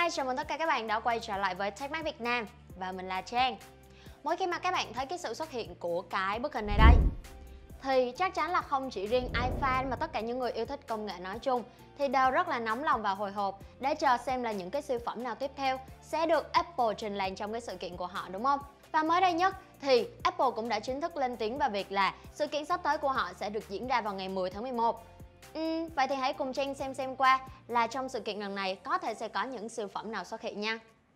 Hi, chào mừng tất cả các bạn đã quay trở lại với TechMark Việt Nam và mình là Trang. Mỗi khi mà các bạn thấy cái sự xuất hiện của cái bức hình này đây thì chắc chắn là không chỉ riêng iFan mà tất cả những người yêu thích công nghệ nói chung thì đều rất là nóng lòng và hồi hộp để chờ xem là những cái siêu phẩm nào tiếp theo sẽ được Apple trình làng trong cái sự kiện của họ, đúng không? Và mới đây nhất thì Apple cũng đã chính thức lên tiếng về việc là sự kiện sắp tới của họ sẽ được diễn ra vào ngày 10 tháng 11. Vậy thì hãy cùng Trang xem qua là trong sự kiện lần này có thể sẽ có những siêu phẩm nào xuất hiện nha.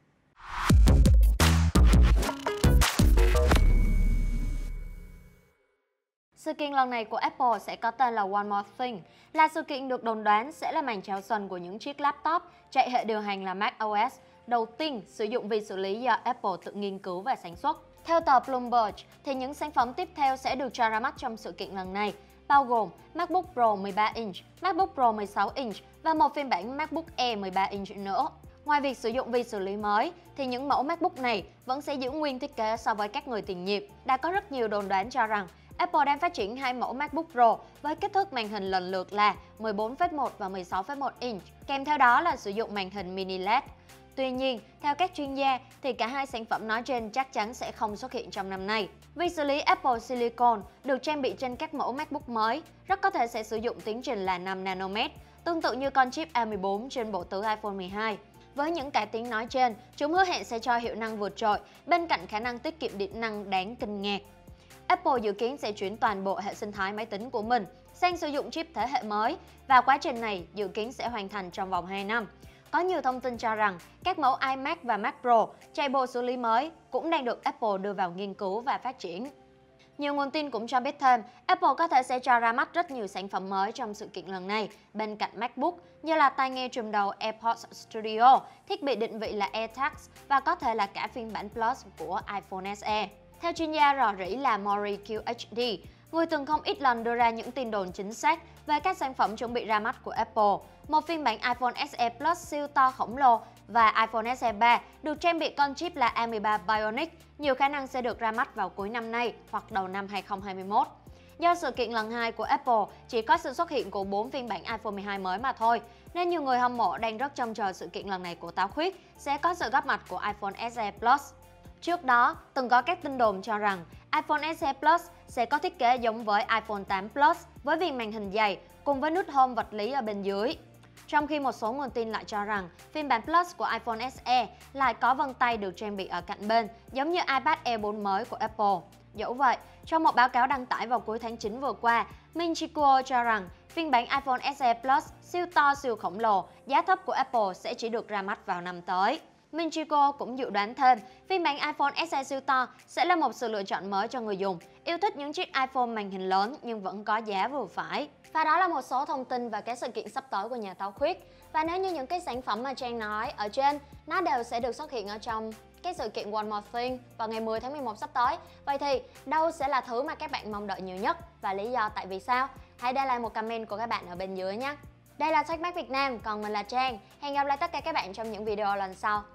Sự kiện lần này của Apple sẽ có tên là One More Thing, là sự kiện được đồn đoán sẽ là màn chào sân của những chiếc laptop chạy hệ điều hành là macOS đầu tiên sử dụng vi xử lý do Apple tự nghiên cứu và sản xuất. Theo tờ Bloomberg, thì những sản phẩm tiếp theo sẽ được cho ra mắt trong sự kiện lần này, bao gồm MacBook Pro 13 inch, MacBook Pro 16 inch và một phiên bản MacBook Air 13 inch nữa. Ngoài việc sử dụng vi xử lý mới, thì những mẫu MacBook này vẫn sẽ giữ nguyên thiết kế so với các người tiền nhiệm. Đã có rất nhiều đồn đoán cho rằng Apple đang phát triển hai mẫu MacBook Pro với kích thước màn hình lần lượt là 14,1 và 16,1 inch, kèm theo đó là sử dụng màn hình mini LED. Tuy nhiên, theo các chuyên gia, thì cả hai sản phẩm nói trên chắc chắn sẽ không xuất hiện trong năm nay. Vi xử lý Apple Silicon được trang bị trên các mẫu MacBook mới rất có thể sẽ sử dụng tiến trình là 5 nanomet, tương tự như con chip A14 trên bộ tứ iPhone 12. Với những cải tiến nói trên, chúng hứa hẹn sẽ cho hiệu năng vượt trội bên cạnh khả năng tiết kiệm điện năng đáng kinh ngạc. Apple dự kiến sẽ chuyển toàn bộ hệ sinh thái máy tính của mình sang sử dụng chip thế hệ mới và quá trình này dự kiến sẽ hoàn thành trong vòng 2 năm. Có nhiều thông tin cho rằng các mẫu iMac và Mac Pro chạy bộ xử lý mới cũng đang được Apple đưa vào nghiên cứu và phát triển. Nhiều nguồn tin cũng cho biết thêm, Apple có thể sẽ cho ra mắt rất nhiều sản phẩm mới trong sự kiện lần này bên cạnh MacBook, như là tai nghe trùm đầu AirPods Studio, thiết bị định vị là AirTags và có thể là cả phiên bản Plus của iPhone SE. Theo chuyên gia rò rỉ là Maury QHD, người từng không ít lần đưa ra những tin đồn chính xác về các sản phẩm chuẩn bị ra mắt của Apple, một phiên bản iPhone SE Plus siêu to khổng lồ và iPhone SE 3 được trang bị con chip là A13 Bionic, nhiều khả năng sẽ được ra mắt vào cuối năm nay hoặc đầu năm 2021. Do sự kiện lần 2 của Apple chỉ có sự xuất hiện của 4 phiên bản iPhone 12 mới mà thôi, nên nhiều người hâm mộ đang rất trông chờ sự kiện lần này của Táo Khuyết sẽ có sự góp mặt của iPhone SE Plus. Trước đó, từng có các tin đồn cho rằng iPhone SE Plus sẽ có thiết kế giống với iPhone 8 Plus với viền màn hình dày cùng với nút home vật lý ở bên dưới. Trong khi một số nguồn tin lại cho rằng phiên bản Plus của iPhone SE lại có vân tay được trang bị ở cạnh bên, giống như iPad Air 4 mới của Apple. Dẫu vậy, trong một báo cáo đăng tải vào cuối tháng 9 vừa qua, Ming Chi Kuo cho rằng phiên bản iPhone SE Plus siêu to siêu khổng lồ, giá thấp của Apple sẽ chỉ được ra mắt vào năm tới. Ming Chi Kuo cũng dự đoán thêm, phiên bản iPhone SE siêu to sẽ là một sự lựa chọn mới cho người dùng, yêu thích những chiếc iPhone màn hình lớn nhưng vẫn có giá vừa phải. Và đó là một số thông tin về cái sự kiện sắp tới của nhà Táo Khuyết. Và nếu như những cái sản phẩm mà Trang nói ở trên, nó đều sẽ được xuất hiện ở trong cái sự kiện One More Thing vào ngày 10 tháng 11 sắp tới. Vậy thì đâu sẽ là thứ mà các bạn mong đợi nhiều nhất và lý do tại vì sao? Hãy để lại một comment của các bạn ở bên dưới nhé. Đây là TechMark Việt Nam, còn mình là Trang. Hẹn gặp lại tất cả các bạn trong những video lần sau.